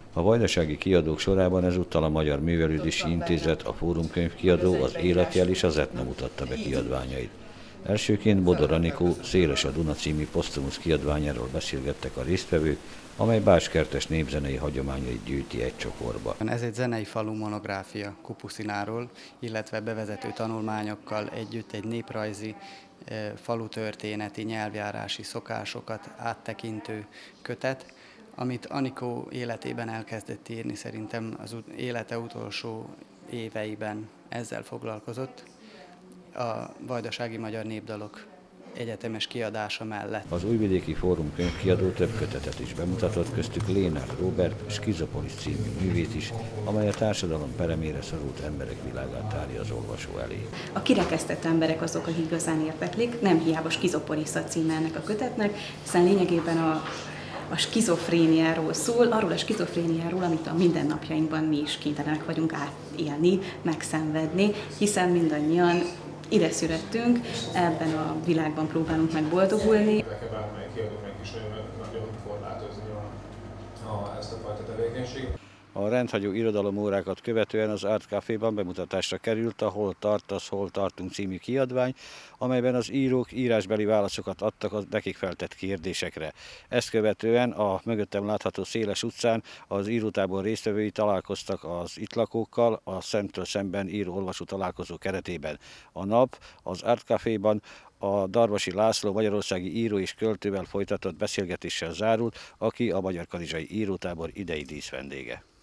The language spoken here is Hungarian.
A vajdasági kiadók sorában ezúttal a Magyar Művelődési Intézet, a Fórum könyvkiadó, az Életjel és az Etna mutatta be kiadványait. Elsőként Bodor Anikó Széles a Duna című posztumusz kiadványáról beszélgettek a résztvevők, amely Bács-Kertes népzenei hagyományait gyűjti egy csokorba. Ez egy zenei falu monográfia Kupuszináról, illetve bevezető tanulmányokkal együtt egy néprajzi, falutörténeti, nyelvjárási szokásokat áttekintő kötet, amit Anikó életében elkezdett írni, szerintem az élete utolsó éveiben ezzel foglalkozott, a vajdasági magyar népdalok egyetemes kiadása mellett. Az Újvidéki Fórum könyvkiadó több kötetet is bemutatott, köztük Lénár Róbert Skizopolis című művét is, amely a társadalom peremére szorult emberek világát tárja az olvasó elé. A kirekesztett emberek azok, akik igazán érdeklik, nem hiába Skizopolis a címe ennek a kötetnek, hiszen lényegében a skizofréniáról szól, arról a skizofréniáról, amit a mindennapjainkban mi is kénytelenek vagyunk átélni, megszenvedni, hiszen mindannyian ide születtünk, ebben a világban próbálunk meg boldogulni. Bármelyik kiadónak is nagyon korlátozni ezt a fajta tevékenységet. A rendhagyó irodalomórákat követően az Art Caféban bemutatásra került a Hol tartasz, hol tartunk című kiadvány, amelyben az írók írásbeli válaszokat adtak a nekik feltett kérdésekre. Ezt követően a mögöttem látható Széles utcán az írótábor résztvevői találkoztak az itt lakókkal a Szemtől szemben író-olvasó találkozó keretében. A nap az Art Caféban a Darvasi László magyarországi író és költővel folytatott beszélgetéssel zárult, aki a Magyar Kanizsai Írótábor idei díszvendége.